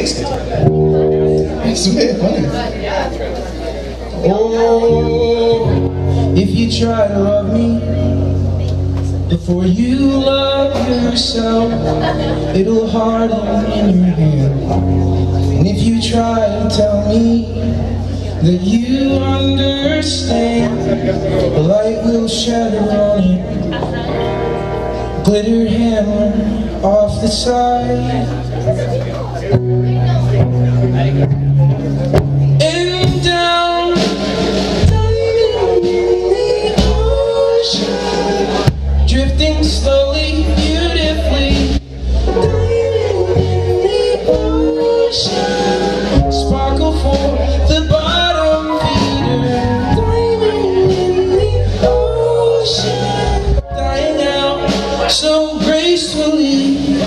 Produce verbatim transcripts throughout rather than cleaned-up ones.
bass guitar. It's very funny. Oh, if you try to love me before you love yourself, it'll harden in your hand. And if you try to tell me that you understand, the light will shatter on it, glitter hammer off the side. And down, diving in the ocean, drifting slowly, beautifully, diving in the ocean, sparkle for the bottom feeder, diving in the ocean, dying out so gracefully. I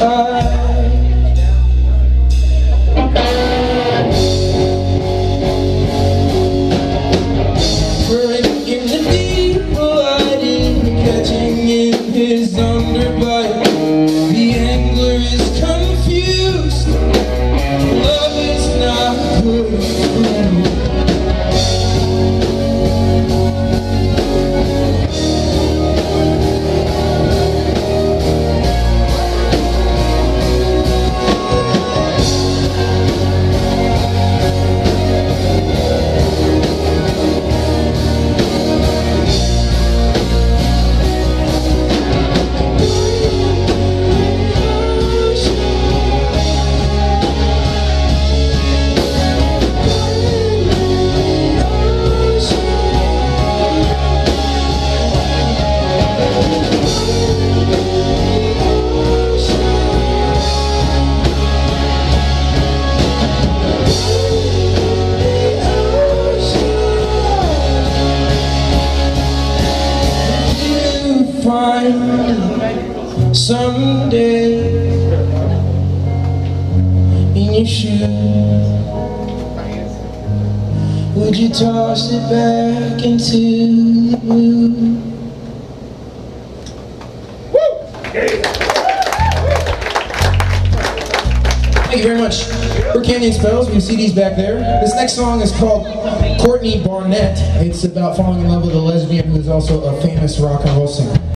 his underbite, the angler is confused. Love is not good food. Someday in your shoe, would you toss it back into the blue? Woo! Thank you very much. We're Canyon Spells. We have C Ds back there. This next song is called Courtney Barnett. It's about falling in love with a lesbian who is also a famous rock and roll singer.